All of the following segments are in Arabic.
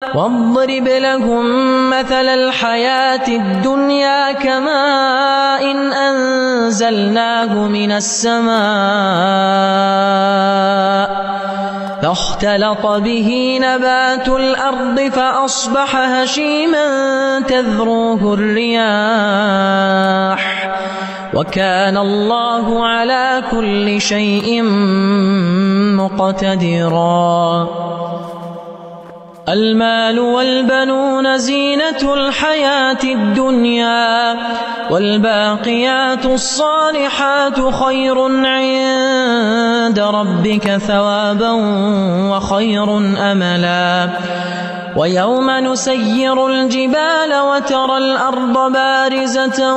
واضرب لهم مثل الحياة الدنيا كماء أنزلناه من السماء فاختلط به نبات الأرض فأصبح هشيما تذروه الرياح وكان الله على كل شيء مقتدرا. المال والبنون زينة الحياة الدنيا والباقيات الصالحات خير عند ربك ثوابا وخير أملا. ويوم نسير الجبال وترى الأرض بارزة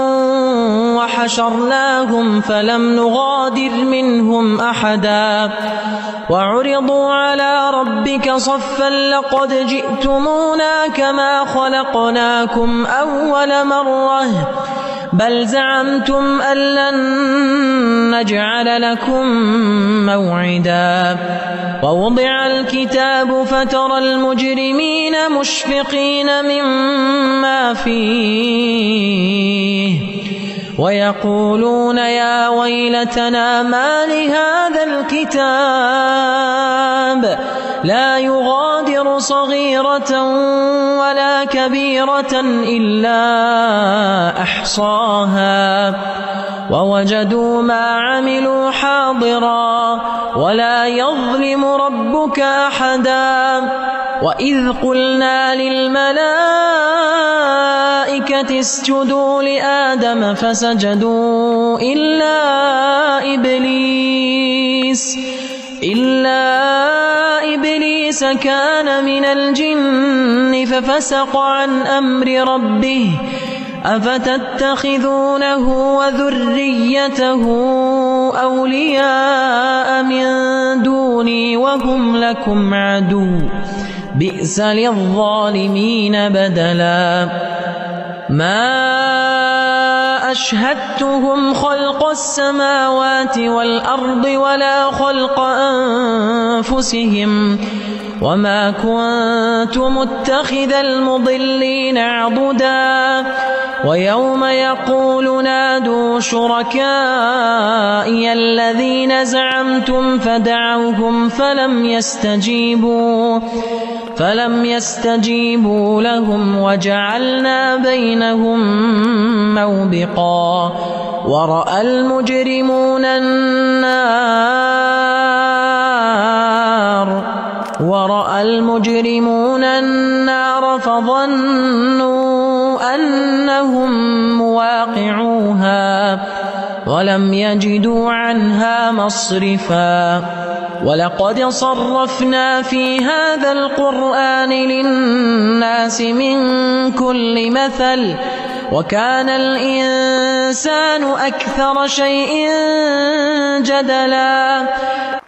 وحشرناهم فلم نغادر منهم أحدا وعرضوا على ربك صفا لقد جئتمونا كما خلقناكم أول مرة بل زعمتم أن لن نجعل لكم موعدا. ووضع الكتاب فترى المجرمين مشفقين مما فيه ويقولون يا ويلتنا ما لهذا الكتاب لا يغادر صغيرة ولا كبيرة إلا أحصاها ووجدوا ما عملوا حاضرا ولا يظلم ربك أحدا. وإذ قلنا للملائكة اسجدوا لآدم فسجدوا إلا إبليس كان من الجن ففسق عن أمر ربه أفتتخذونه وذريته أولياء من دوني وهم لكم عدو بئس للظالمين بدلا. ما أشهدتهم خلق السماوات والأرض ولا خلق أنفسهم وما كنت متخذ المضلين عضدا. ويوم يقول نادوا شركائي الذين زعمتم فدعوهم فلم يستجيبوا لهم وجعلنا بينهم موبقا. ورأى المجرمون النار فظنوا أنهم مواقعوها ولم يجدوا عنها مصرفا. ولقد صرفنا في هذا القرآن للناس من كل مثل وكان الإنسان أكثر شيء جدلا.